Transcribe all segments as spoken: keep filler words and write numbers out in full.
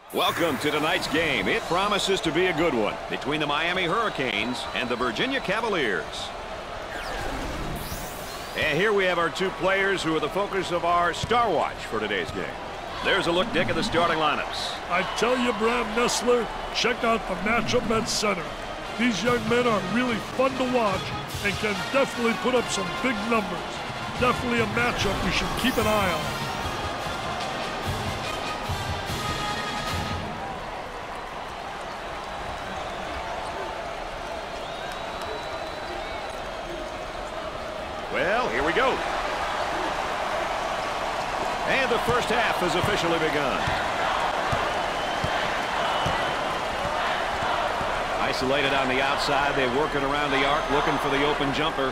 Welcome to tonight's game. It promises to be a good one between the Miami Hurricanes and the Virginia Cavaliers. And here we have our two players who are the focus of our Star Watch for today's game. There's a look, Dick, at the starting lineups. I tell you, Bram Nessler, check out the matchup at center. These young men are really fun to watch and can definitely put up some big numbers. Definitely a matchup we should keep an eye on. Well, here we go. And the first half has officially begun. Isolated on the outside, they're working around the arc, looking for the open jumper.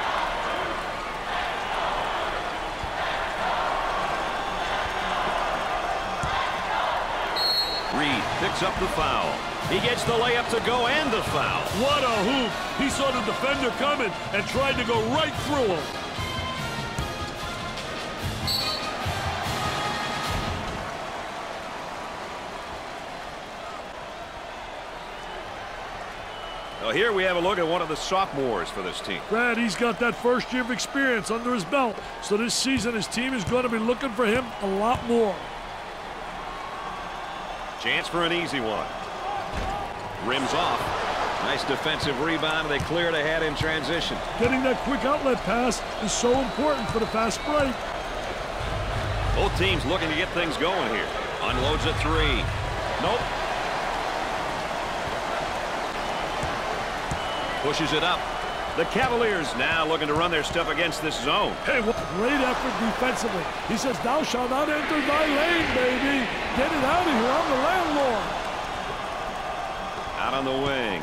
Reed picks up the foul. He gets the layup to go and the foul. What a hoop. He saw the defender coming and tried to go right through him. Well, here we have a look at one of the sophomores for this team. Brad, he's got that first year of experience under his belt. So this season, his team is going to be looking for him a lot more. Chance for an easy one. Rims off. Nice defensive rebound. They cleared ahead in transition. Getting that quick outlet pass is so important for the fast break. Both teams looking to get things going here. Unloads a three. Nope. Pushes it up. The Cavaliers now looking to run their stuff against this zone. Hey, what great effort defensively. He says, thou shalt not enter thy lane, baby. Get it out of here. I'm the landlord. Out on the wing.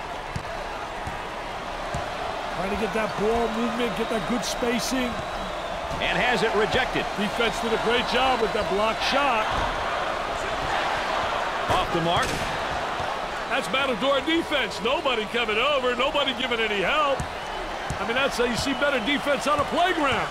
Trying to get that ball movement, get that good spacing. And has it rejected. Defense did a great job with that block shot. Off the mark. That's Matador defense. Nobody coming over, nobody giving any help. I mean, that's how you see better defense on a playground.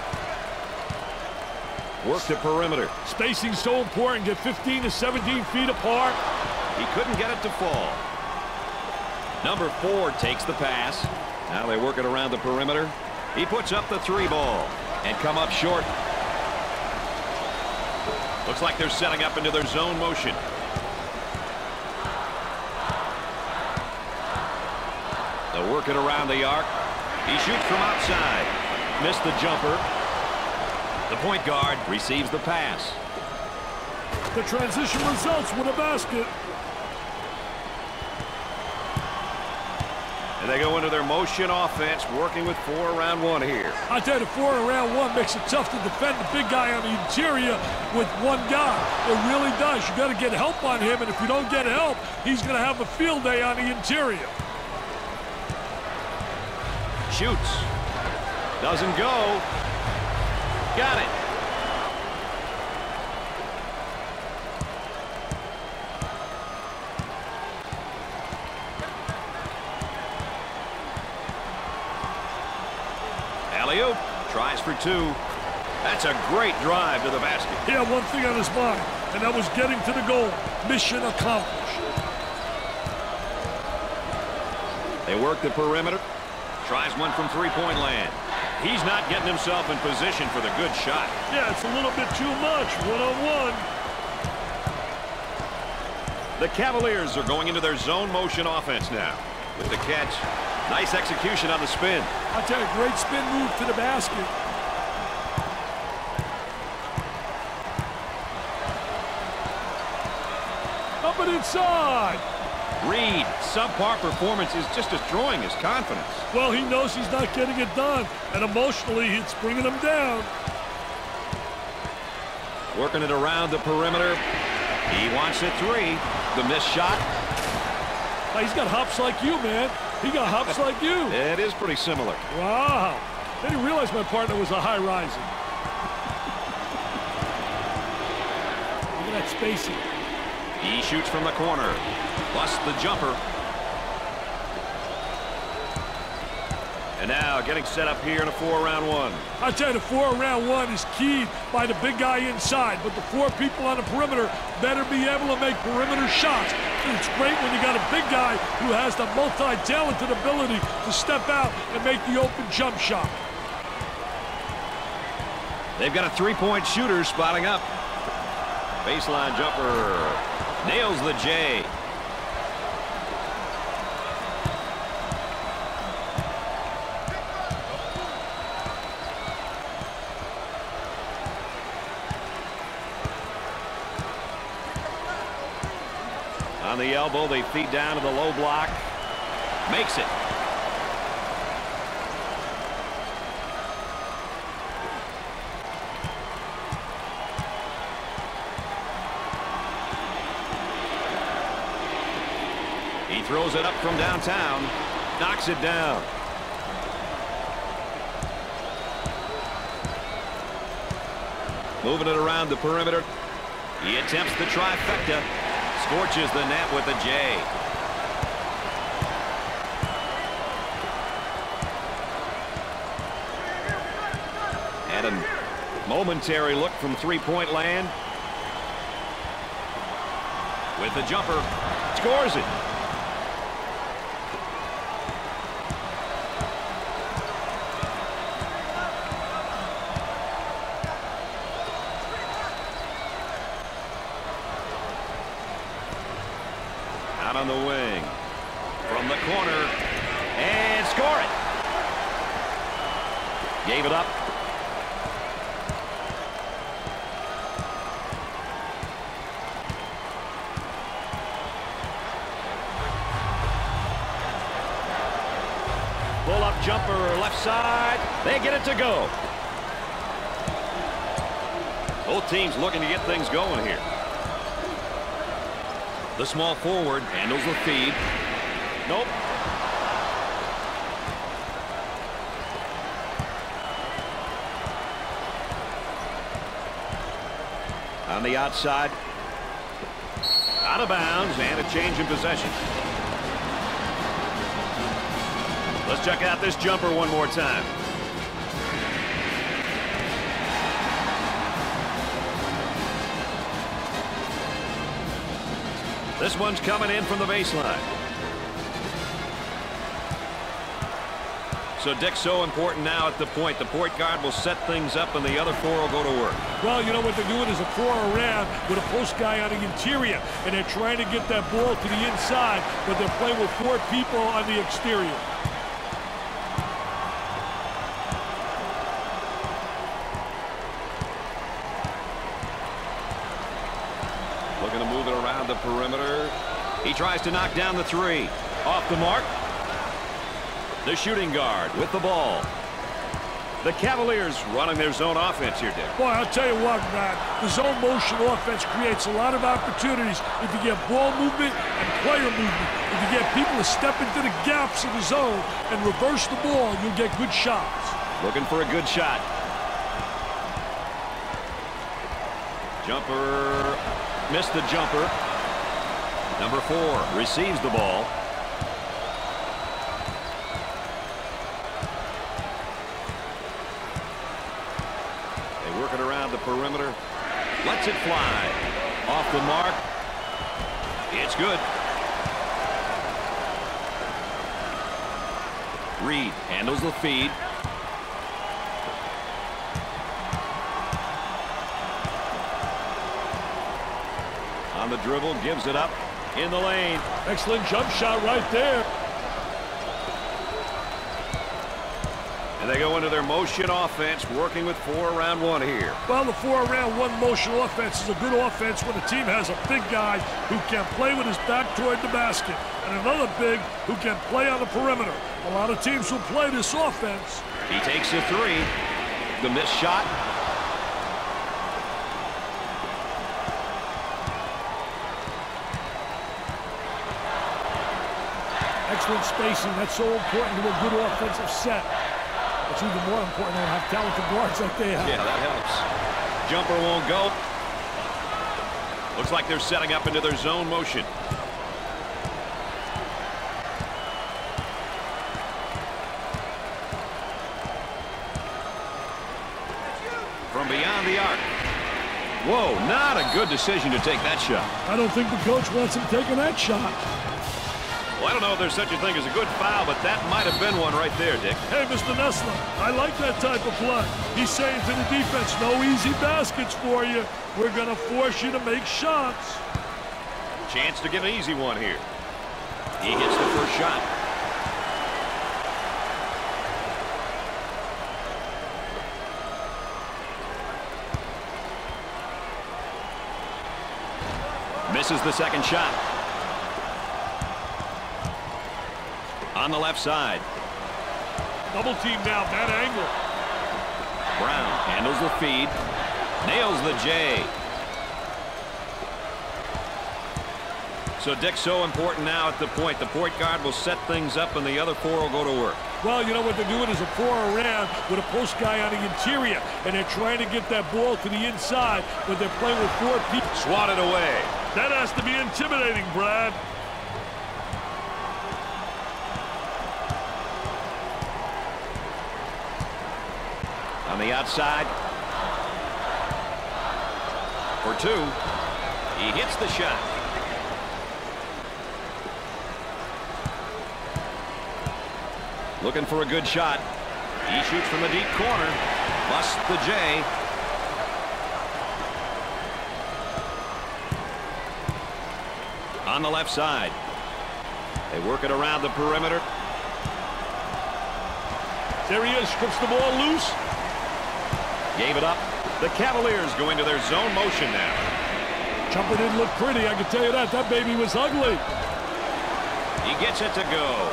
Work the perimeter. Spacing's so important. Get fifteen to seventeen feet apart. He couldn't get it to fall. Number four takes the pass. Now they work it around the perimeter. He puts up the three ball and come up short. Looks like they're setting up into their zone motion. They'll work it around the arc. He shoots from outside. Missed the jumper. The point guard receives the pass. The transition results with a basket. And they go into their motion offense, working with four around one here. I tell you, the four around one makes it tough to defend the big guy on the interior with one guy. It really does. You got to get help on him, and if you don't get help, he's going to have a field day on the interior. Shoots. Doesn't go. Got it. Alley-oop. Tries for two. That's a great drive to the basket. He had one thing on his mind, and that was getting to the goal. Mission accomplished. They work the perimeter. Tries one from three-point land. He's not getting himself in position for the good shot. Yeah, it's a little bit too much. One-on-one. The Cavaliers are going into their zone motion offense now. With the catch. Nice execution on the spin. I tell you, great spin move to the basket. Up and inside. Reed, subpar performance is just destroying his confidence. Well, he knows he's not getting it done, and emotionally, it's bringing him down. Working it around the perimeter. He wants a three. The missed shot. Oh, he's got hops like you, man. He got hops like you. It is pretty similar. Wow. I didn't realize my partner was a high riser. Look at that spacing. He shoots from the corner. Busts the jumper. And And now getting set up here in a four-round one. I tell you, the four-round one is keyed by the big guy inside, but the four people on the perimeter better be able to make perimeter shots. It's great when you got a big guy who has the multi-talented ability to step out and make the open jump shot. They've got a three-point shooter spotting up. Baseline jumper. Nails the J. On the elbow, they feed down to the low block. Makes it. He throws it up from downtown. Knocks it down. Moving it around the perimeter. He attempts the trifecta. Scorches the net with a J. And a momentary look from three-point land. With the jumper. Scores it. Out on the wing. From the corner. And score it. Gave it up. Pull-up jumper left side. They get it to go. Both teams looking to get things going here. The small forward handles the feed. Nope. On the outside. Out of bounds and a change in possession. Let's check out this jumper one more time. This one's coming in from the baseline. So, Dick, so important now at the point. The point guard will set things up, and the other four will go to work. Well, you know what they're doing is a four around with a post guy on the interior, and they're trying to get that ball to the inside, but they're playing with four people on the exterior. Looking to move it around the perimeter. He tries to knock down the three. Off the mark. The shooting guard with the ball. The Cavaliers running their zone offense here, Dick. Boy, I'll tell you what, man. The zone motion offense creates a lot of opportunities if you get ball movement and player movement. If you get people to step into the gaps in the zone and reverse the ball, you'll get good shots. Looking for a good shot. Jumper. Missed the jumper. Number four receives the ball. They work it around the perimeter. Lets it fly. Off the mark. It's good. Reed handles the feed. On the dribble, gives it up in the lane. Excellent jump shot right there. And they go into their motion offense, working with four around one here. Well, the four around one motion offense is a good offense when the team has a big guy who can play with his back toward the basket, and another big who can play on the perimeter. A lot of teams will play this offense. He takes a three. The missed shot. Excellent spacing. That's so important to a good offensive set. It's even more important to have talented guards like they have. Yeah, that helps. Jumper won't go. Looks like they're setting up into their zone motion. Whoa, not a good decision to take that shot. I don't think the coach wants him taking that shot. Well, I don't know if there's such a thing as a good foul, but that might have been one right there, Dick. Hey, Mister Nessler, I like that type of play. He's saying to the defense, no easy baskets for you. We're going to force you to make shots. Chance to get an easy one here. He hits the first shot. Misses the second shot. On the left side. Double team now, that angle. Brown handles the feed. Nails the J. So, Dick, so important now at the point. The point guard will set things up, and the other four will go to work. Well, you know what they're doing is a four around with a post guy on the interior, and they're trying to get that ball to the inside, but they're playing with four people. Swatted away. That has to be intimidating, Brad. On the outside. For two. He hits the shot. Looking for a good shot. He shoots from the deep corner. Busts the J. On the left side. They work it around the perimeter. There he is. Strips the ball loose. Gave it up. The Cavaliers go into their zone motion now. Jumper didn't look pretty, I can tell you that. That baby was ugly. He gets it to go.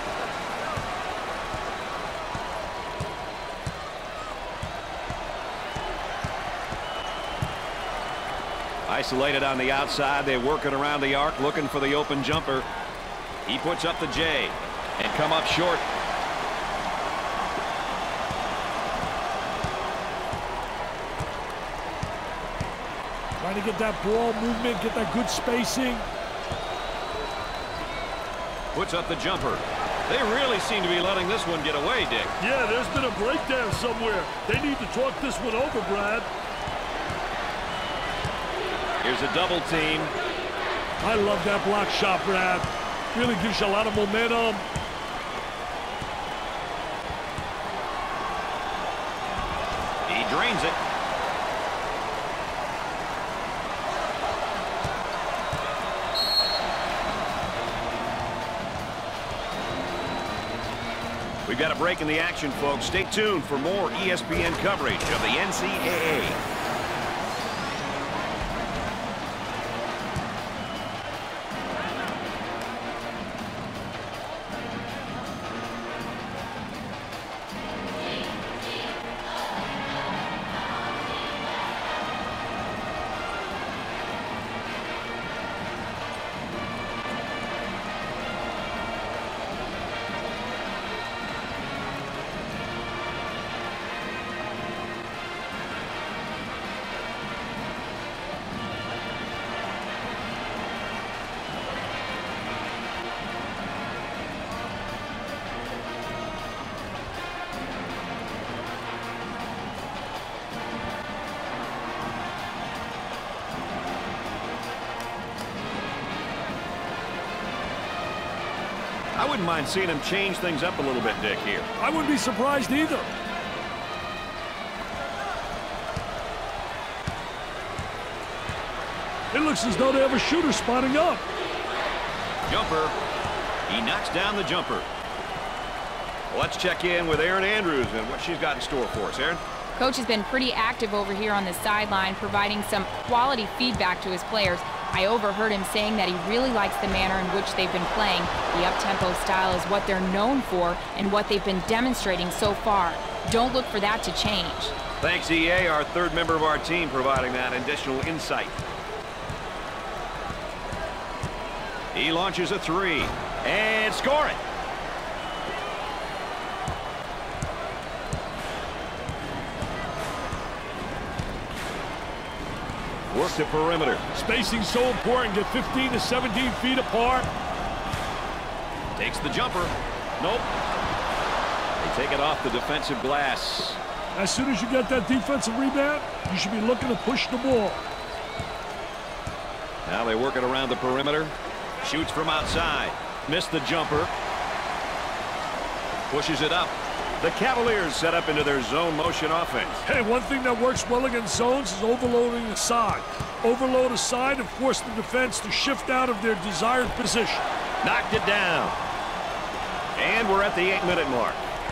Isolated on the outside. They work it around the arc, looking for the open jumper. He puts up the J and come up short. Trying to get that ball movement, get that good spacing. Puts up the jumper. They really seem to be letting this one get away, Dick. Yeah, there's been a breakdown somewhere. They need to talk this one over, Brad. Here's a double team. I love that block shot, Brad. Really gives you a lot of momentum. He drains it. We've got a break in the action, folks. Stay tuned for more E S P N coverage of the N C double A. I wouldn't mind seeing him change things up a little bit, Dick, here. I wouldn't be surprised either. It looks as though they have a shooter spotting up. Jumper. He knocks down the jumper. Well, let's check in with Erin Andrews and what she's got in store for us. Erin? Coach has been pretty active over here on the sideline, providing some quality feedback to his players. I overheard him saying that he really likes the manner in which they've been playing. The up-tempo style is what they're known for and what they've been demonstrating so far. Don't look for that to change. Thanks, E A, our third member of our team, providing that additional insight. He launches a three and score it. Work the perimeter. Spacing so important. Get fifteen to seventeen feet apart. Takes the jumper. Nope. They take it off the defensive glass. As soon as you get that defensive rebound, you should be looking to push the ball. Now they work it around the perimeter. Shoots from outside. Missed the jumper. Pushes it up. The Cavaliers set up into their zone motion offense. Hey, one thing that works well against zones is overloading the side. Overload a side and force the defense to shift out of their desired position. Knocked it down. And we're at the eight-minute mark.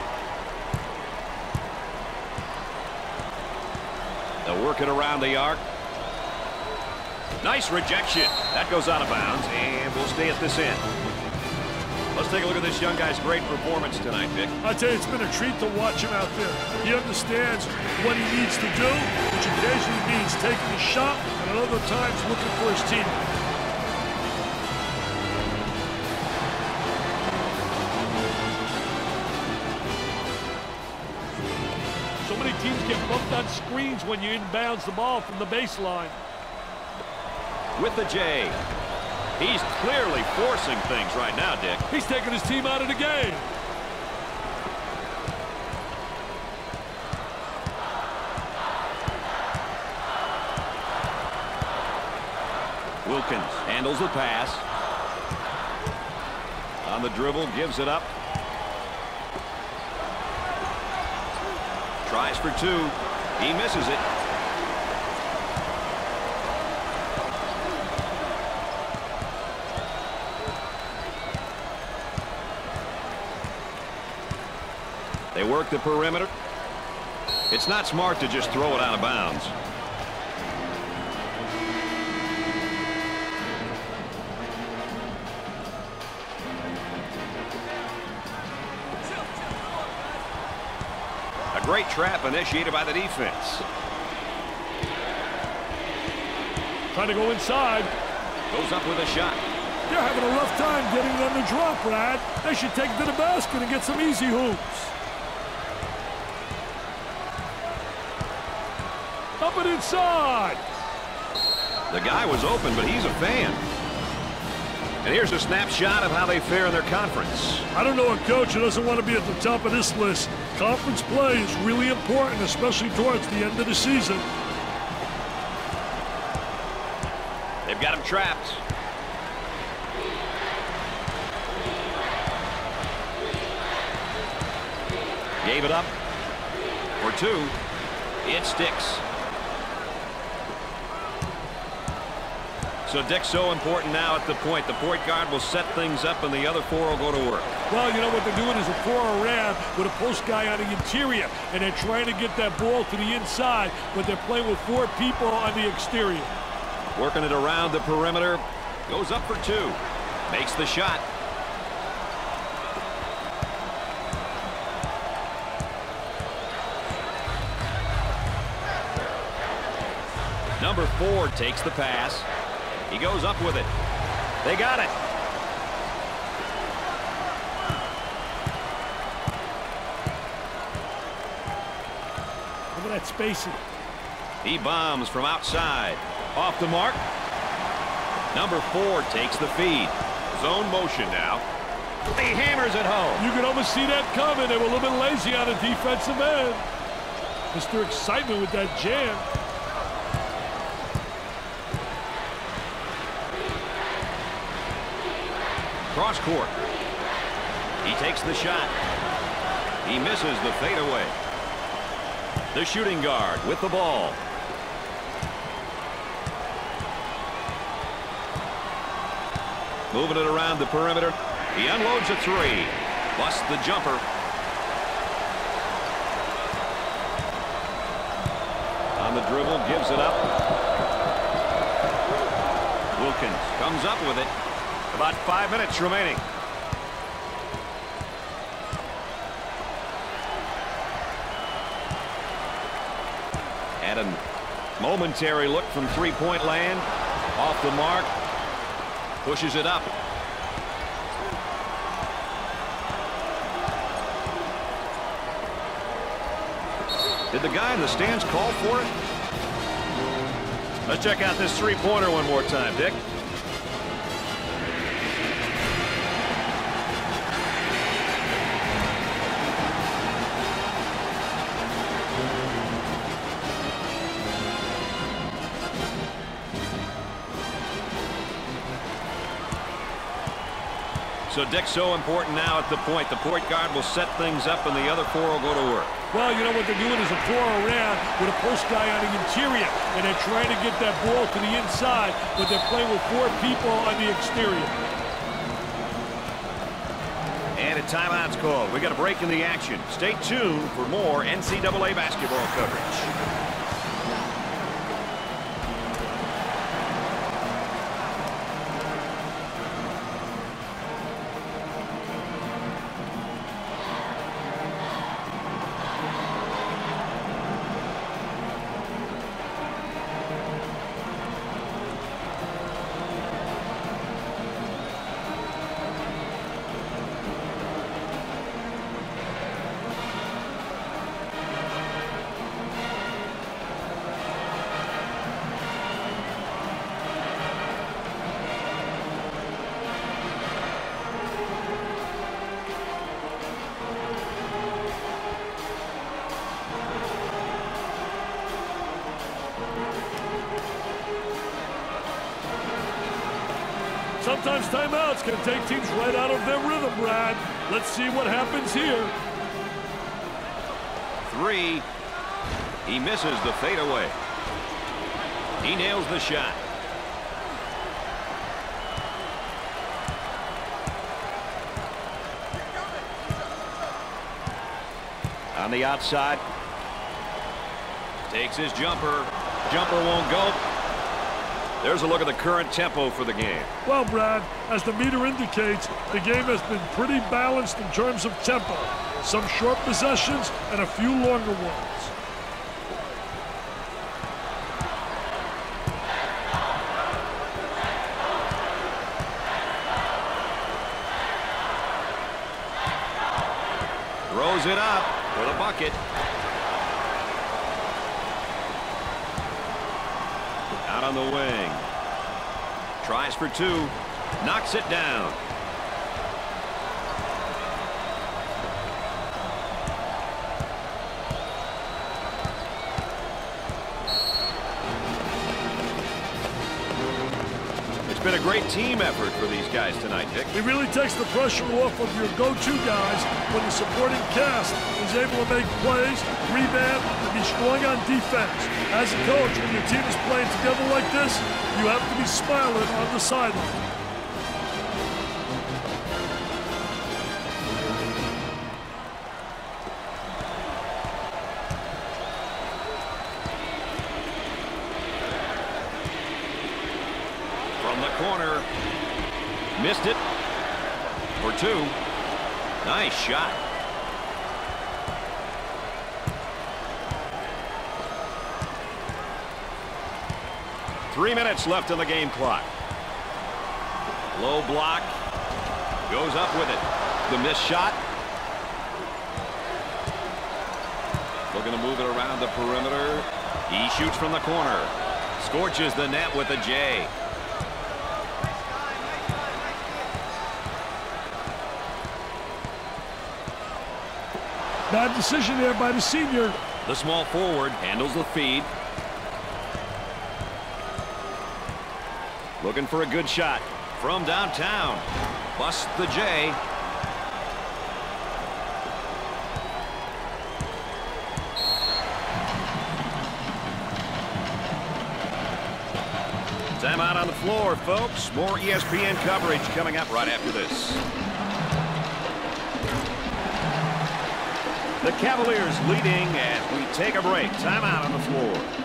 They'll work it around the arc. Nice rejection. That goes out of bounds, and we'll stay at this end. Let's take a look at this young guy's great performance tonight, Vic. I tell you, it's been a treat to watch him out there. He understands what he needs to do, which occasionally means taking a shot, and at other times looking for his teammate. So many teams get bumped on screens when you inbounds the ball from the baseline. With the J. He's clearly forcing things right now, Dick. He's taking his team out of the game. Wilkins handles the pass. On the dribble, gives it up. Tries for two. He misses it. They work the perimeter. It's not smart to just throw it out of bounds. A great trap initiated by the defense. Trying to go inside. Goes up with a shot. They're having a rough time getting them to drop, Brad. They should take it to the basket and get some easy hoops. Up and inside. The guy was open, but he's a fan. And here's a snapshot of how they fare in their conference. I don't know a coach who doesn't want to be at the top of this list. Conference play is really important, especially towards the end of the season. They've got him trapped. Gave it up for two. It sticks. So Dick's so important now at the point. The point guard will set things up and the other four will go to work. Well, you know what they're doing is a four around with a post guy on the interior, and they're trying to get that ball to the inside, but they're playing with four people on the exterior. Working it around the perimeter. Goes up for two. Makes the shot. Number four takes the pass. He goes up with it. They got it. Look at that spacing. He bombs from outside. Off the mark. Number four takes the feed. Zone motion now. He hammers it home. You can almost see that coming. They were a little bit lazy on the defensive end. Mister Excitement with that jam. Cross court. He takes the shot. He misses the fadeaway. The shooting guard with the ball. Moving it around the perimeter. He unloads a three. Busts the jumper. On the dribble, gives it up. Wilkins comes up with it. About five minutes remaining. Had a momentary look from three-point land. Off the mark. Pushes it up. Did the guy in the stands call for it? Let's check out this three-pointer one more time, Dick. So, Dick, so important now at the point. The point guard will set things up, and the other four will go to work. Well, you know what they're doing is a four around with a post guy on the interior, and they're trying to get that ball to the inside, but they're playing with four people on the exterior. And a timeout's called. We got a break in the action. Stay tuned for more N C double A basketball coverage. Sometimes timeouts can take teams right out of their rhythm, Brad. Let's see what happens here. Three. He misses the fadeaway. He nails the shot. On the outside. Takes his jumper. Jumper won't go. There's a look at the current tempo for the game. Well, Brad, as the meter indicates, the game has been pretty balanced in terms of tempo. Some short possessions and a few longer ones. Throws it up with a bucket. Out on the wing. Tries for two. Knocks it down. It's been a great team effort for these guys tonight, Dick. It really takes the pressure off of your go-to guys when the supporting cast is able to make plays, rebound, and be strong on defense. As a coach, when your team is playing together like this, you have to be smiling on the sideline. From the corner. Missed it. For two. Nice shot. Three minutes left in the game clock. Low block. Goes up with it. The missed shot. Looking to move it around the perimeter. He shoots from the corner. Scorches the net with a J. Bad decision there by the senior. The small forward handles the feed. Looking for a good shot from downtown. Busts the J. Time out on the floor, folks. More E S P N coverage coming up right after this. The Cavaliers leading as we take a break. Time out on the floor.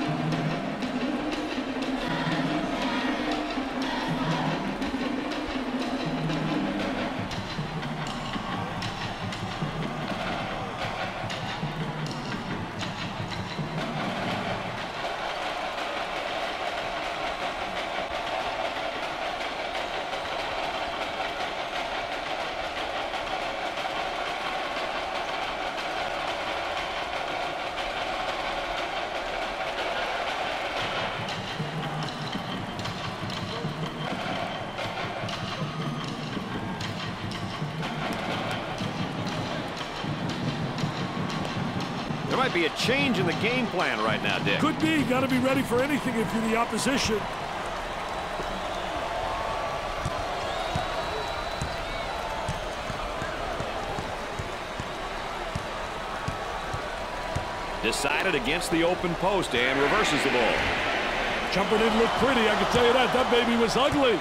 There might be a change in the game plan right now, Dick. Could be. Got to be ready for anything if you're the opposition. Decided against the open post and reverses the ball. Jumper didn't look pretty, I can tell you that. That baby was ugly.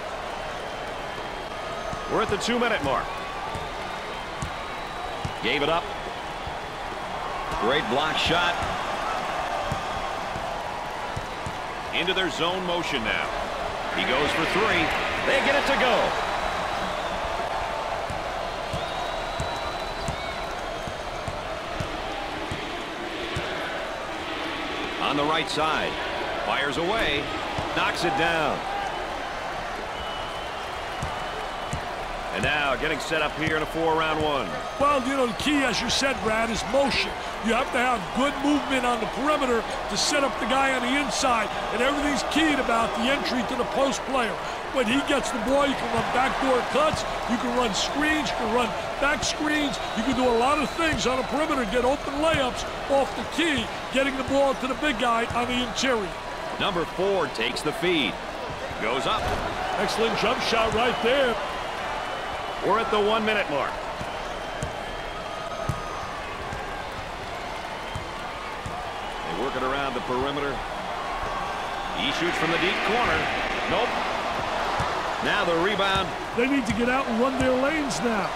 We're at the two-minute mark. Gave it up. Great block shot. Into their zone motion now. He goes for three. They get it to go. On the right side. Fires away. Knocks it down. And now getting set up here in a four-round one. Well, you know, the key, as you said, Brad, is motion. You have to have good movement on the perimeter to set up the guy on the inside, and everything's keyed about the entry to the post player. When he gets the ball, you can run backdoor cuts, you can run screens, you can run back screens, you can do a lot of things on the perimeter, get open layups off the key, getting the ball to the big guy on the interior. Number four takes the feed. Goes up. Excellent jump shot right there. We're at the one-minute mark. They work it around the perimeter. He shoots from the deep corner. Nope. Now the rebound. They need to get out and run their lanes now.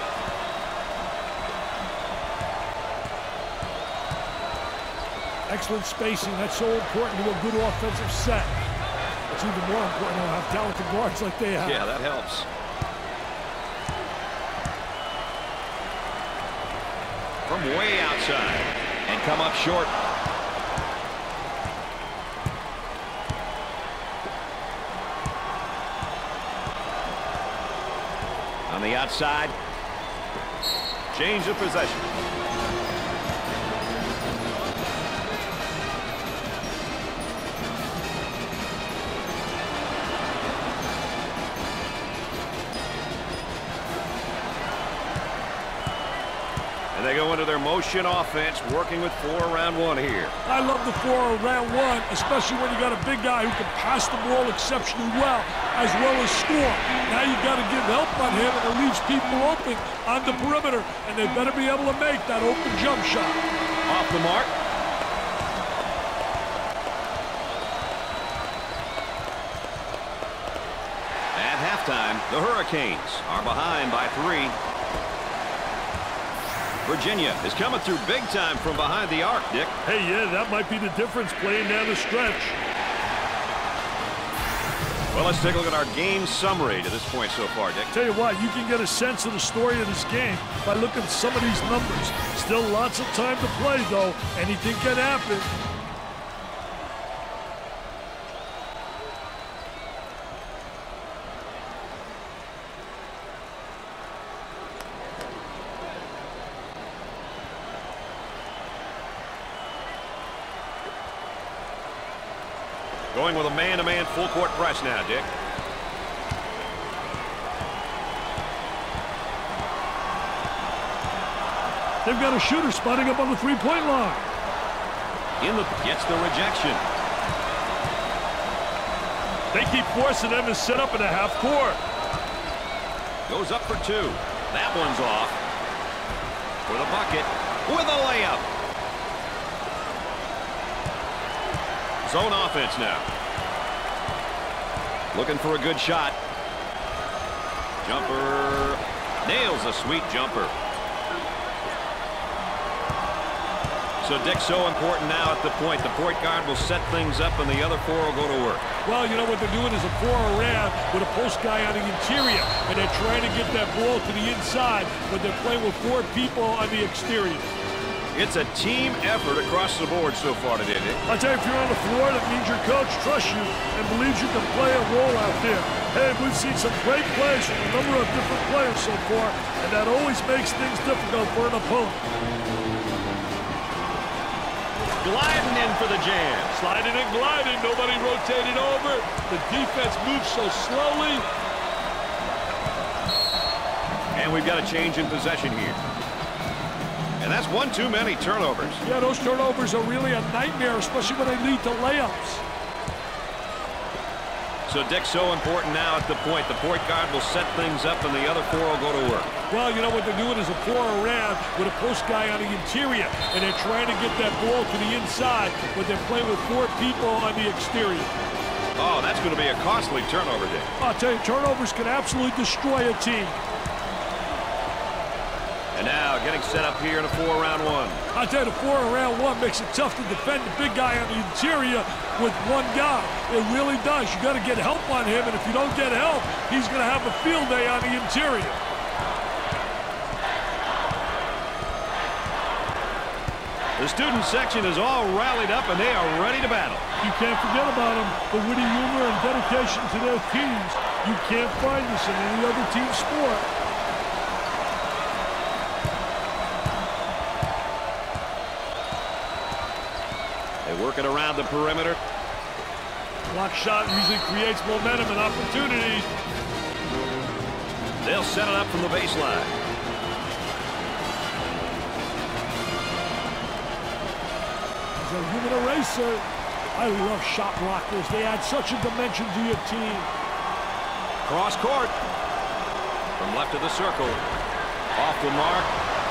Excellent spacing. That's so important to a good offensive set. It's even more important to have talented guards like they have. Yeah, that helps. From way outside and come up short. On the outside. Change of possession. And they go into their motion offense, working with four around one here. I love the four around one, especially when you got a big guy who can pass the ball exceptionally well, as well as score. Now you got to give help on him, and it leaves people open on the perimeter, and they better be able to make that open jump shot. Off the mark. At halftime, the Hurricanes are behind by three. Virginia is coming through big time from behind the arc, Dick. Hey, yeah, that might be the difference playing down the stretch. Well, let's take a look at our game summary to this point so far, Dick. Tell you what, you can get a sense of the story of this game by looking at some of these numbers. Still lots of time to play, though. Anything can happen. Going with a man-to-man full-court press now, Dick. They've got a shooter spotting up on the three-point line. In the gets the rejection. They keep forcing them to set up in a half court. Goes up for two. That one's off. For the bucket. With a layup. Zone offense now. Looking for a good shot. Jumper. Nails a sweet jumper. So, Dick, so important now at the point. The point guard will set things up, and the other four will go to work. Well, you know what they're doing is a four around with a post guy on the interior, and they're trying to get that ball to the inside, but they're playing with four people on the exterior. It's a team effort across the board so far today, Dick. I tell you, if you're on the floor, that means your coach trusts you and believes you can play a role out there. Hey, we've seen some great plays from a number of different players so far, and that always makes things difficult for an opponent. Gliding in for the jam. Sliding and gliding. Nobody rotated over. The defense moves so slowly. And we've got a change in possession here. And that's one too many turnovers. Yeah, those turnovers are really a nightmare, especially when they lead to layups. So Dick's so important now at the point. The point guard will set things up and the other four will go to work. Well, you know what they're doing is a four around with a post guy on the interior, and they're trying to get that ball to the inside, but they're playing with four people on the exterior. Oh, that's going to be a costly turnover, Dick. I'll tell you, turnovers can absolutely destroy a team. And now getting set up here in a four-round one. I'll tell you, the four-round one makes it tough to defend the big guy on the interior with one guy. It really does. You got to get help on him, and if you don't get help, he's going to have a field day on the interior. The student section is all rallied up, and they are ready to battle. You can't forget about them. The witty humor and dedication to their teams. You can't find this in any other team sport. They work it around the perimeter. Block shot usually creates momentum and opportunities. They'll set it up from the baseline. He's a human eraser. I love shot blockers. They add such a dimension to your team. Cross court. From left of the circle. Off the mark.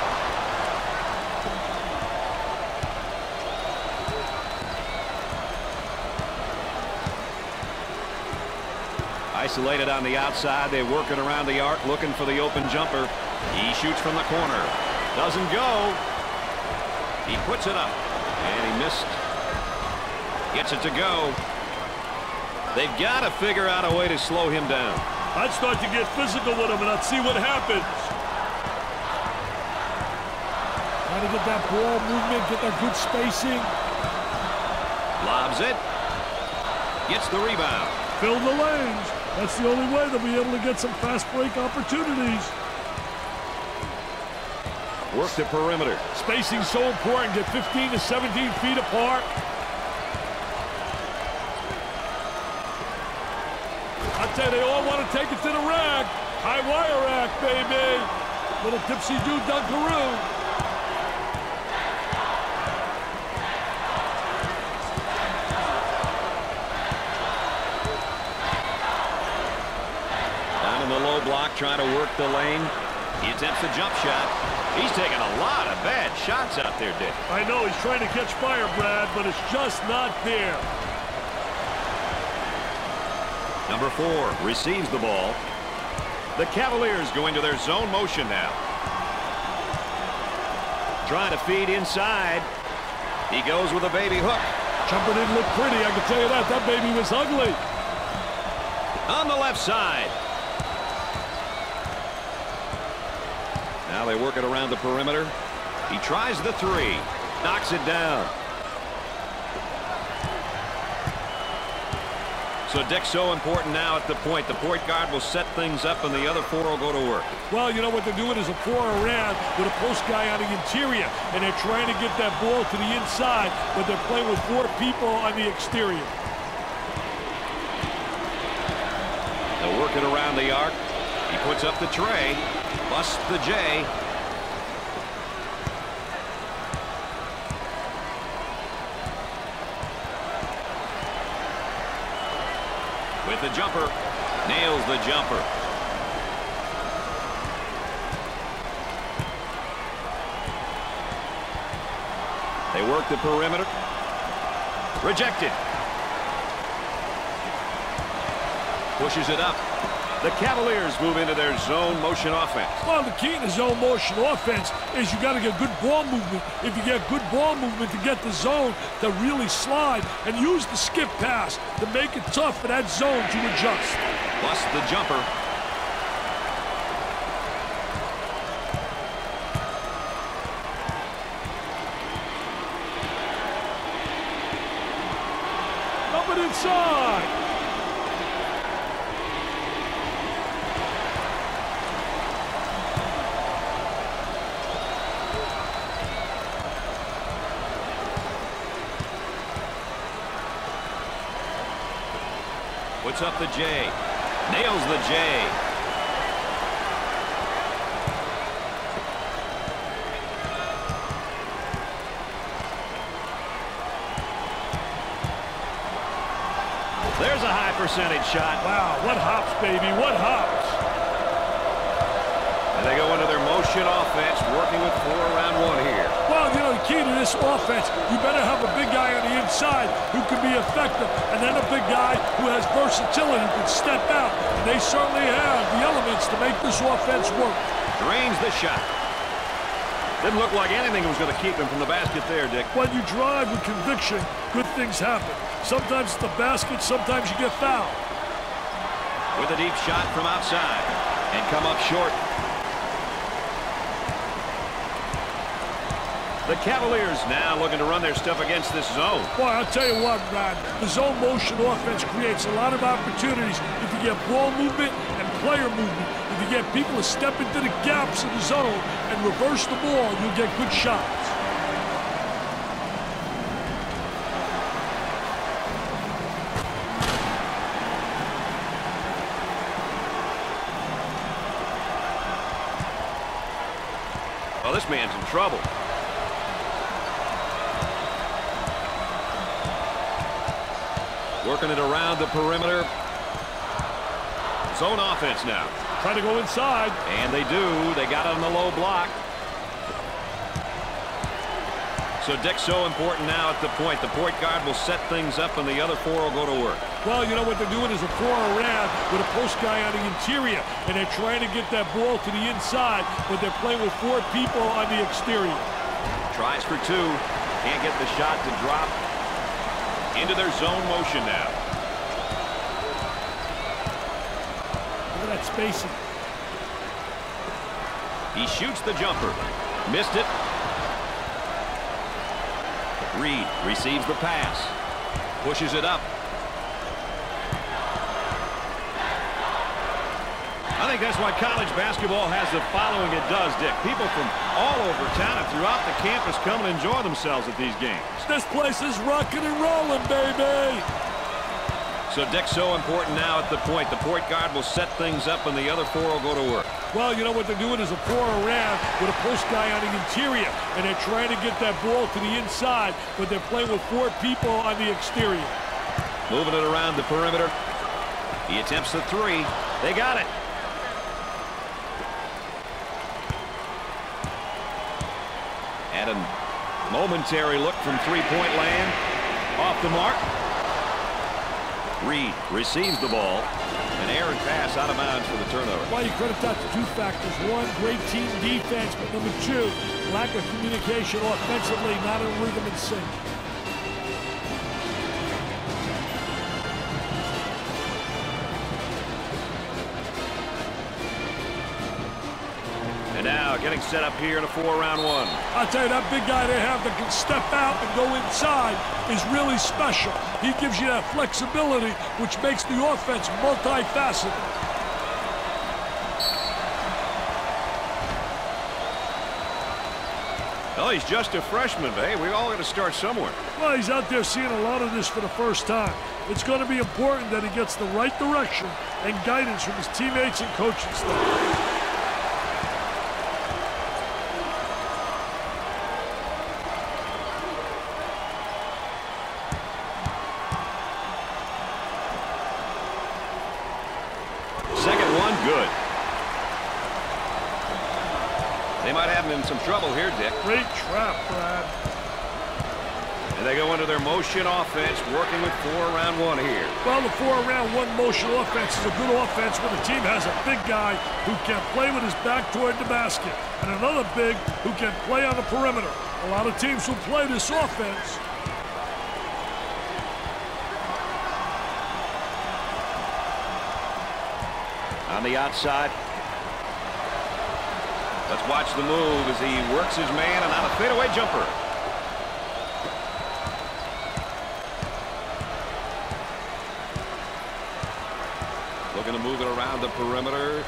Isolated on the outside. They work it around the arc, looking for the open jumper. He shoots from the corner. Doesn't go. He puts it up. And he missed. Gets it to go. They've got to figure out a way to slow him down. I'd start to get physical with him, and I'd see what happens. Trying to get that ball movement, get that good spacing. Lobs it. Gets the rebound. Fill the lanes. That's the only way they'll be able to get some fast break opportunities. Work the perimeter. Spacing so important. Get fifteen to seventeen feet apart. I tell you, they all want to take it to the rack. High wire rack, baby. Little tipsy-do dunkaroo. Down in the low block, trying to work the lane. He attempts the jump shot. He's taking a lot of bad shots out there, Dick. I know he's trying to catch fire, Brad, but it's just not there. Number four receives the ball. The Cavaliers go into their zone motion now. Trying to feed inside. He goes with a baby hook. Jumper didn't look pretty, I can tell you that. That baby was ugly. On the left side. Now they work it around the perimeter. He tries the three. Knocks it down. So Dick's so important now at the point. The point guard will set things up and the other four will go to work. Well, you know what they're doing is a four around with a post guy on the interior, and they're trying to get that ball to the inside, but they're playing with four people on the exterior. They'll work it around the arc. He puts up the tray. Busts the J. With the jumper. Nails the jumper. They work the perimeter. Rejected. Pushes it up. The Cavaliers move into their zone motion offense. Well, the key to zone motion offense is you got to get good ball movement. If you get good ball movement to get the zone to really slide, and use the skip pass to make it tough for that zone to adjust. Plus the jumper. Up and inside. Puts up the J. Nails the J. There's a high percentage shot. Wow, what hops, baby, what hops. And they go into their motion offense, working with four around one here. Well, you know, the key to this offense, you better have a big guy on the inside who can be effective, and then a big guy who has versatility, who can step out. And they certainly have the elements to make this offense work. Drains the shot. Didn't look like anything was going to keep him from the basket there, Dick. When you drive with conviction, good things happen. Sometimes it's the basket, sometimes you get fouled. With a deep shot from outside, and come up short. The Cavaliers now looking to run their stuff against this zone. Boy, I'll tell you what, Brad, the zone motion offense creates a lot of opportunities if you get ball movement and player movement. If you get people to step into the gaps in the zone and reverse the ball, you'll get good shots. Well, this man's in trouble. Working it around the perimeter. Zone offense now. Trying to go inside. And they do. They got it on the low block. So Dick's so important now at the point. The point guard will set things up and the other four will go to work. Well, you know what they're doing is a four around with a post guy on the interior. And they're trying to get that ball to the inside, but they're playing with four people on the exterior. Tries for two. Can't get the shot to drop. Into their zone motion now. Look at that spacing. He shoots the jumper. Missed it. Reed receives the pass. Pushes it up. I think that's why college basketball has the following it does, Dick. People from all over town and throughout the campus come and enjoy themselves at these games. This place is rocking and rolling, baby. So Dick's so important now at the point. The point guard will set things up and the other four will go to work. Well, you know what they're doing is a four around with a post guy on the interior. And they're trying to get that ball to the inside, but they're playing with four people on the exterior. Moving it around the perimeter. He attempts the three. They got it. And a momentary look from three-point land. Off the mark. Reed receives the ball. An errant pass out of bounds for the turnover. Well, you credit that to two factors. One, great team defense, but number two, lack of communication offensively, not in rhythm and sync. And now getting set up here in a four-round one. I'll tell you, that big guy they have that can step out and go inside is really special. He gives you that flexibility, which makes the offense multifaceted. Well, he's just a freshman, but hey, we all got to start somewhere. Well, he's out there seeing a lot of this for the first time. It's going to be important that he gets the right direction and guidance from his teammates and coaching staff. Good. They might have him in some trouble here, Dick. Great trap, Brad. And they go into their motion offense, working with four around one here. Well, the four around one motion offense is a good offense where the team has a big guy who can play with his back toward the basket and another big who can play on the perimeter. A lot of teams will play this offense. On the outside. Let's watch the move as he works his man and on a fadeaway jumper. Looking to move it around the perimeter.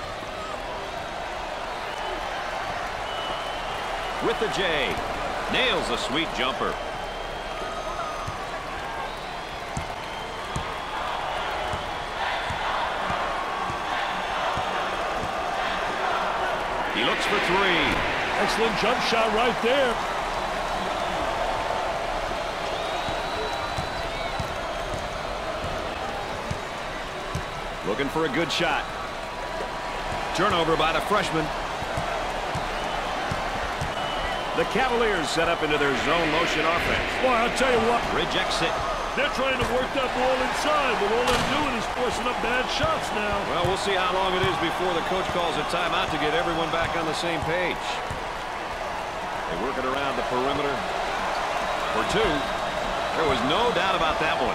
With the J. Nails a sweet jumper. He looks for three. Excellent jump shot right there. Looking for a good shot. Turnover by the freshman. The Cavaliers set up into their zone motion offense. Boy, I'll tell you what. Rejects it. They're trying to work that ball inside, but all they're doing is forcing up bad shots now. Well, we'll see how long it is before the coach calls a timeout to get everyone back on the same page. They work it around the perimeter for two. There was no doubt about that one.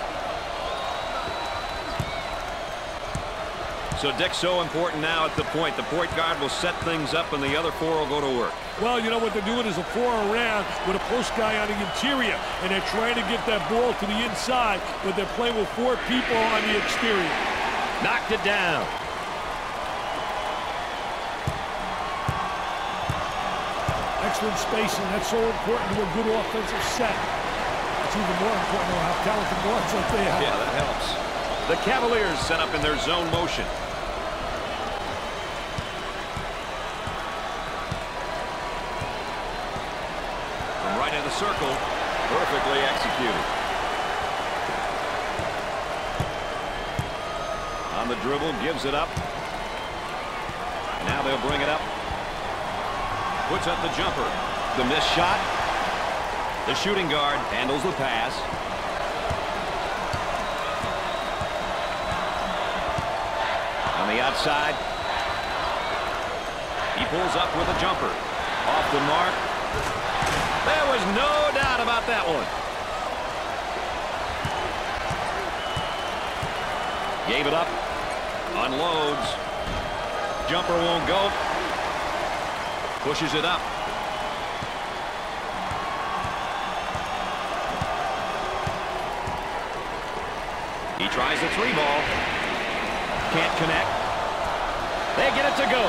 So, Dick, so important now at the point. The point guard will set things up, and the other four will go to work. Well, you know what they're doing is a four around with a post guy on the interior, and they're trying to get that ball to the inside, but they're playing with four people on the exterior. Knocked it down. Excellent spacing. That's so important to a good offensive set. It's even more important to how talented guards like they have. Yeah, that helps. The Cavaliers set up in their zone motion. From right in the circle, perfectly executed. On the dribble, gives it up. Now they'll bring it up. Puts up the jumper. The missed shot. The shooting guard handles the pass. On the outside. He pulls up with a jumper. Off the mark. There was no doubt about that one. Gave it up. Unloads. Jumper won't go. Pushes it up. He tries the three ball. Can't connect. They get it to go.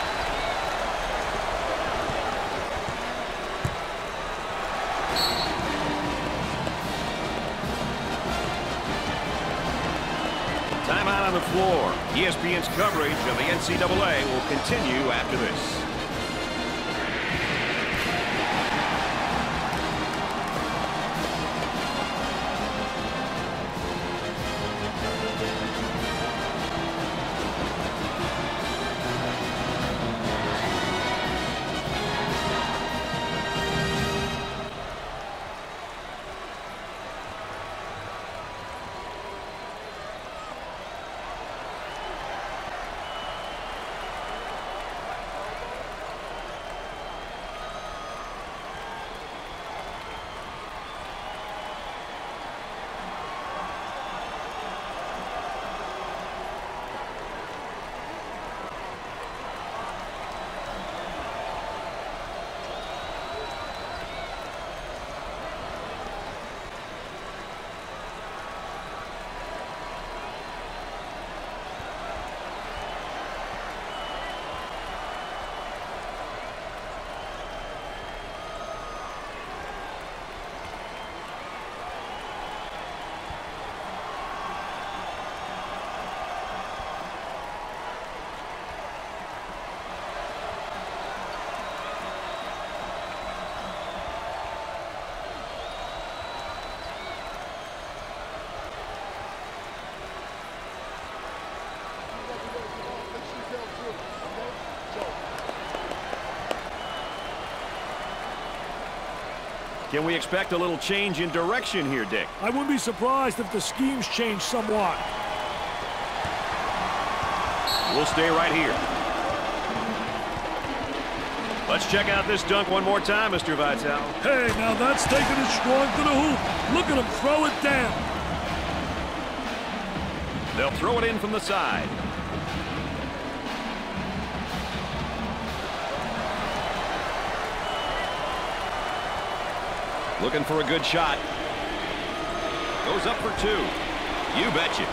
Timeout on the floor. E S P N's coverage of the N C double A will continue after this. Can we expect a little change in direction here, Dick? I wouldn't be surprised if the schemes change somewhat. We'll stay right here. Let's check out this dunk one more time, Mister Vitale. Hey, now that's taking it strong to the hoop. Look at him throw it down. They'll throw it in from the side. Looking for a good shot. Goes up for two. You betcha.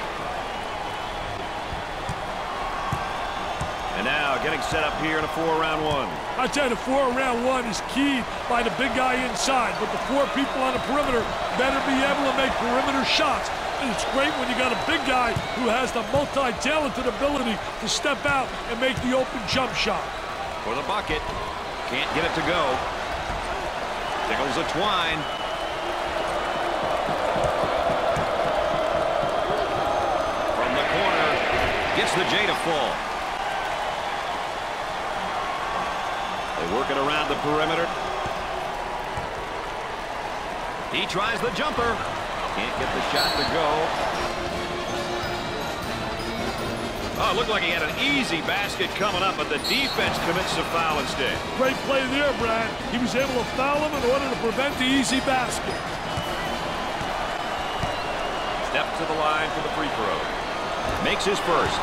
And now getting set up here in a four-round one. I tell you, the four-round one is keyed by the big guy inside, but the four people on the perimeter better be able to make perimeter shots. And it's great when you got a big guy who has the multi-talented ability to step out and make the open jump shot. For the bucket. Can't get it to go. Tickles a twine. From the corner. Gets the J to fall. They work it around the perimeter. He tries the jumper. Can't get the shot to go. Oh, it looked like he had an easy basket coming up, but the defense commits a foul instead. Great play there, Brad. He was able to foul him in order to prevent the easy basket. Step to the line for the free throw. Makes his first.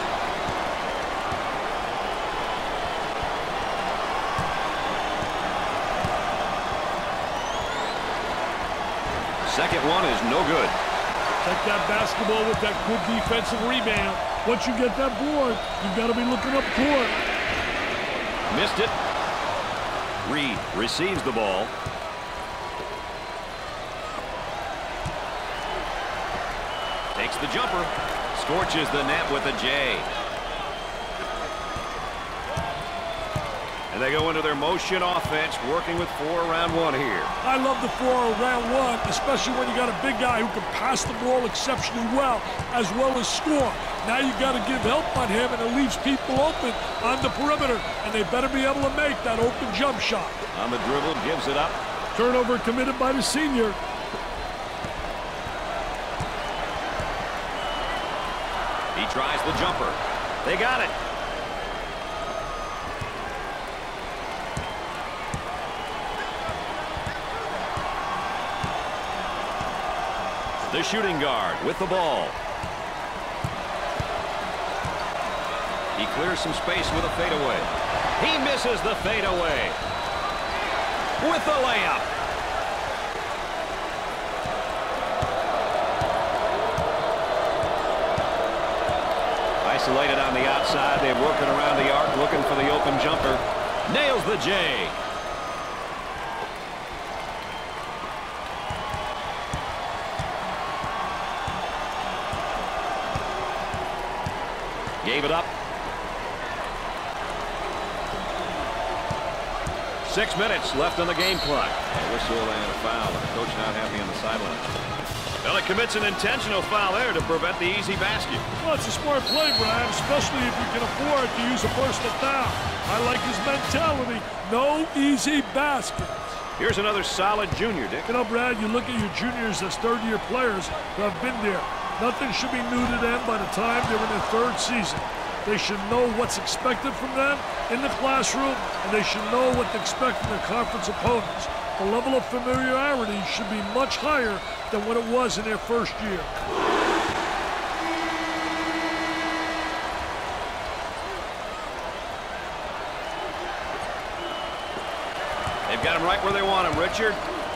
Second one is no good. Take that basketball with that good defensive rebound. Once you get that board, you've got to be looking up court. Missed it. Reed receives the ball. Takes the jumper. Scorches the net with a J. And they go into their motion offense, working with four around one here. I love the four around one, especially when you got a big guy who can pass the ball exceptionally well, as well as score. Now you got to give help on him, and it leaves people open on the perimeter, and they better be able to make that open jump shot. On the dribble, gives it up. Turnover committed by the senior. He tries the jumper. They got it. The shooting guard with the ball. He clears some space with a fadeaway. He misses the fadeaway with the layup. Isolated on the outside. They're working around the arc, looking for the open jumper. Nails the J. Gave it up. Six minutes left on the game clock. A whistle and a foul. The coach not happy on the sideline. Well, it commits an intentional foul there to prevent the easy basket. Well, it's a smart play, Brian, especially if you can afford to use a personal foul. I like his mentality. No easy baskets. Here's another solid junior, Dick. You know, Brad, you look at your juniors as third-year players who have been there. Nothing should be new to them by the time they're in their third season. They should know what's expected from them in the classroom, and they should know what to expect from their conference opponents. The level of familiarity should be much higher than what it was in their first year. They've got him right where they want him, Richard.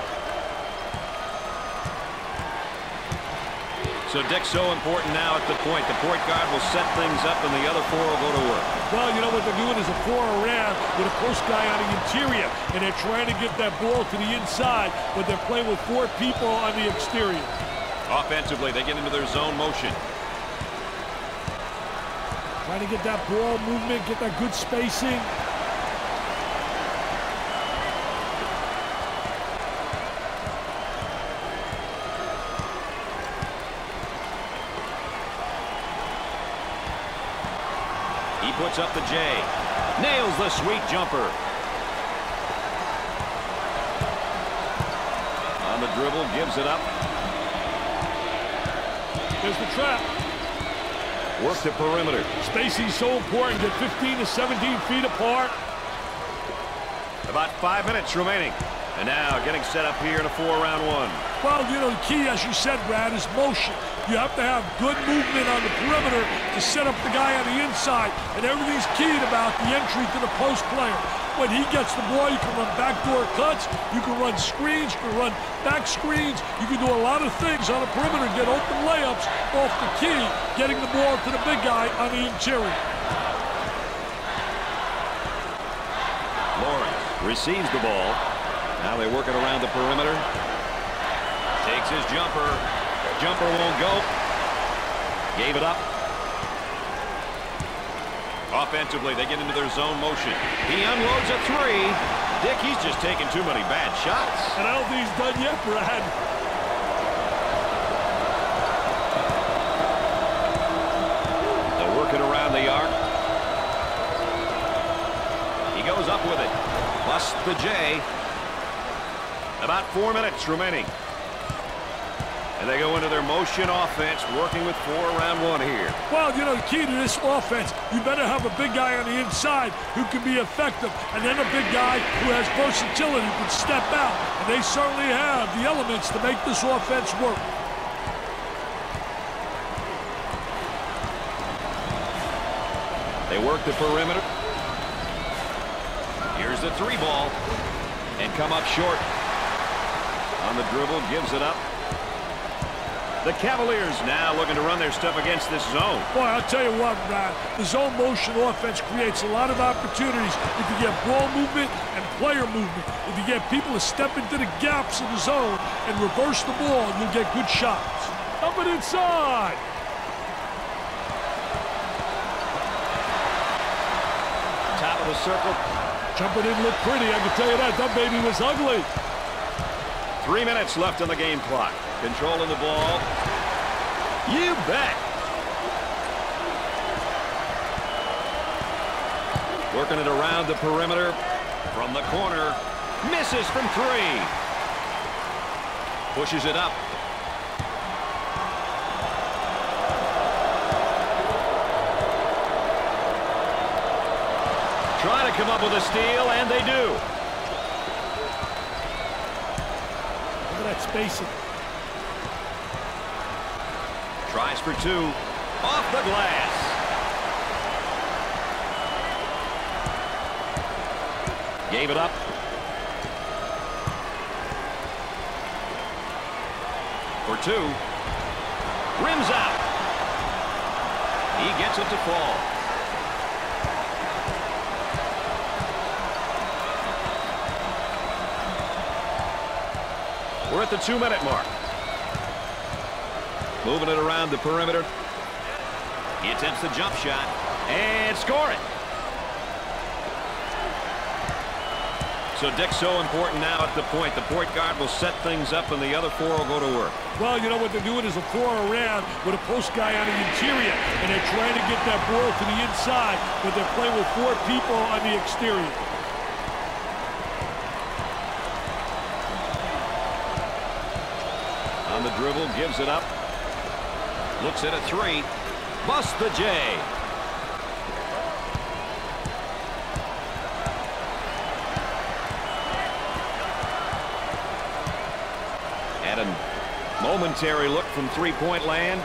So Dick's so important now at the point. The point guard will set things up, and the other four will go to work. Well, you know what they're doing is a four around with a post guy on the interior, and they're trying to get that ball to the inside, but they're playing with four people on the exterior. Offensively, they get into their zone motion. Trying to get that ball movement, get that good spacing. He puts up the J. Nails the sweet jumper. On the dribble, gives it up. There's the trap. Work the perimeter. Spacing's so important. Get fifteen to seventeen feet apart. About five minutes remaining. And now getting set up here in a four-round one. Well, you know, the key, as you said, Brad, is motion. You have to have good movement on the perimeter to set up the guy on the inside. And everything's keyed about the entry to the post player. When he gets the ball, you can run backdoor cuts, you can run screens, you can run back screens. You can do a lot of things on the perimeter, get open layups off the key, getting the ball to the big guy on the interior. Lawrence receives the ball. Now they work it around the perimeter. Takes his jumper. Jumper won't go. Gave it up. Offensively, they get into their zone motion. He unloads a three. Dick, he's just taking too many bad shots. And I don't think he's done yet, Brad. They'll work it Busts the J. About four minutes remaining. And they go into their motion offense, working with four around one here. Well, you know, the key to this offense, you better have a big guy on the inside who can be effective, and then a big guy who has versatility, who can step out. And they certainly have the elements to make this offense work. They work the perimeter. Here's the three ball. And come up short. On the dribble, gives it up. The Cavaliers now looking to run their stuff against this zone. Boy, I'll tell you what, Brad, the zone motion offense creates a lot of opportunities if you get ball movement and player movement. If you get people to step into the gaps in the zone and reverse the ball, you'll get good shots. Up and inside. Top of the circle. Jumper didn't look pretty, I can tell you that. That baby was ugly. Three minutes left on the game clock. Controlling the ball. You bet. Working it around the perimeter. From the corner. Misses from three. Pushes it up. Trying to come up with a steal, and they do. Look at that spacing. Tries for two. Off the glass. Gave it up. For two. Rims out. He gets it to fall. We're at the two-minute mark. Moving it around the perimeter. He attempts the jump shot and score it. So Dick's so important now at the point. The point guard will set things up and the other four will go to work. Well, you know what they're doing is a four around with a post guy on the interior, and they're trying to get that ball to the inside, but they're playing with four people on the exterior. On the dribble, gives it up. Looks at a three. Busts the J. Had a momentary look from three-point land.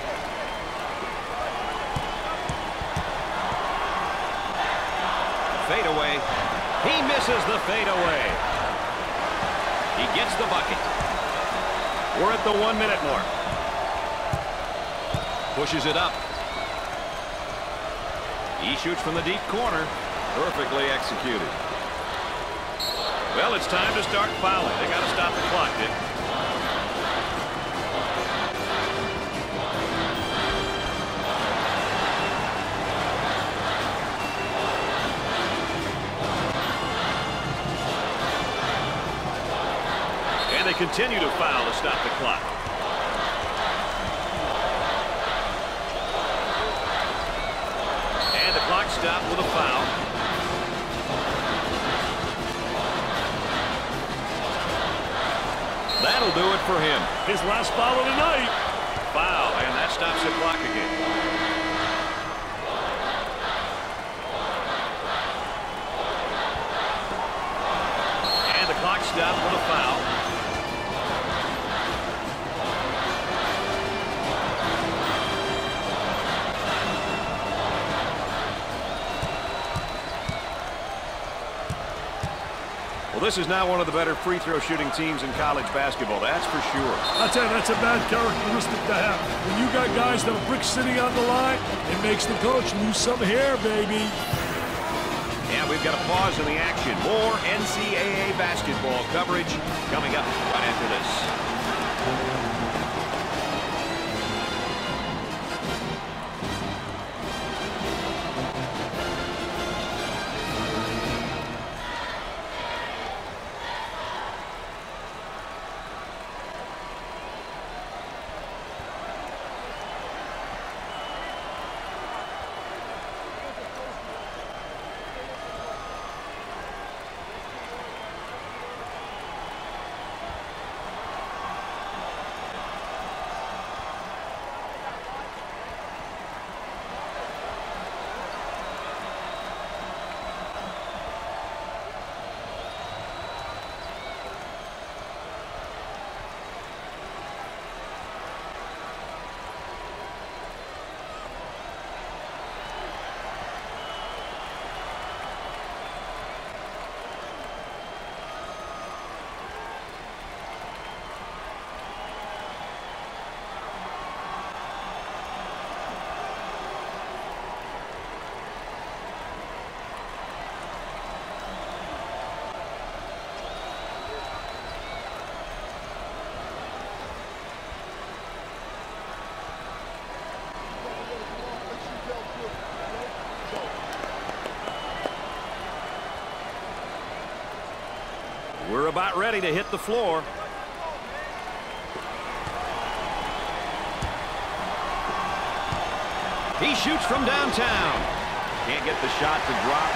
Fadeaway. He misses the fadeaway. He gets the bucket. We're at the one-minute mark. Pushes it up. He shoots from the deep corner. Perfectly executed. Well, it's time to start fouling. They got to stop the clock, Dick. And they continue to foul to stop the clock. And the clock stopped with a foul. That'll do it for him. His last foul of the night. Foul, and that stops the clock again. And the clock stopped with a foul. Well, this is now one of the better free throw shooting teams in college basketball, that's for sure. I'll tell you, that's a bad characteristic to have. When you got guys that are brick sitting on the line, it makes the coach lose some hair, baby. And we've got a pause in the action. More N C double A basketball coverage coming up right after this. They're about ready to hit the floor. He shoots from downtown. Can't get the shot to drop.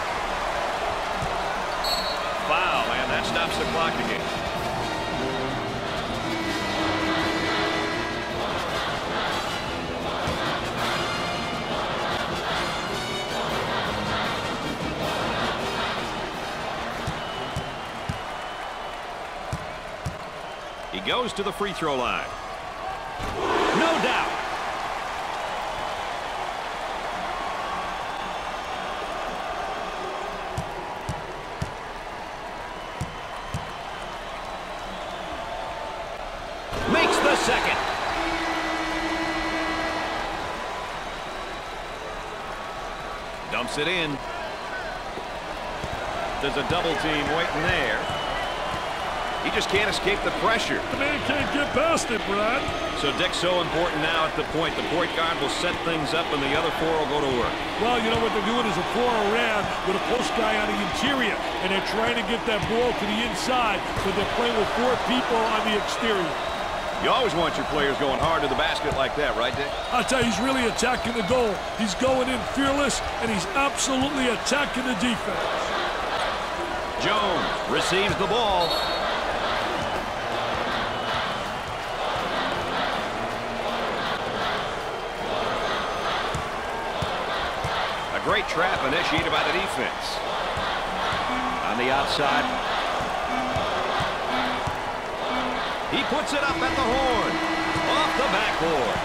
Foul, and that stops the clock again. He goes to the free throw line. No doubt. Makes the second. Dumps it in. There's a double team waiting there. He just can't escape the pressure. The man can't get past it, Brad. So Dick's so important now at the point. The point guard will set things up and the other four will go to work. Well, you know what they're doing is a four around with a post guy on the interior, and they're trying to get that ball to the inside, but they're playing with four people on the exterior. You always want your players going hard to the basket like that, right, Dick? I'll tell you, he's really attacking the goal. He's going in fearless, and he's absolutely attacking the defense. Jones receives the ball. A great trap initiated by the defense. On the outside. He puts it up at the horn. Off the backboard.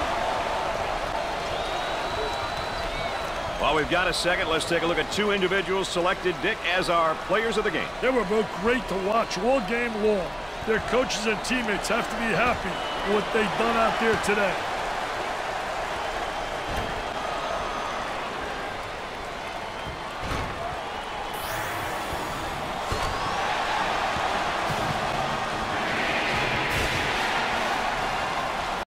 While we've got a second, let's take a look at two individuals selected, Dick, as our players of the game. They were both great to watch all game long. Their coaches and teammates have to be happy with what they've done out there today.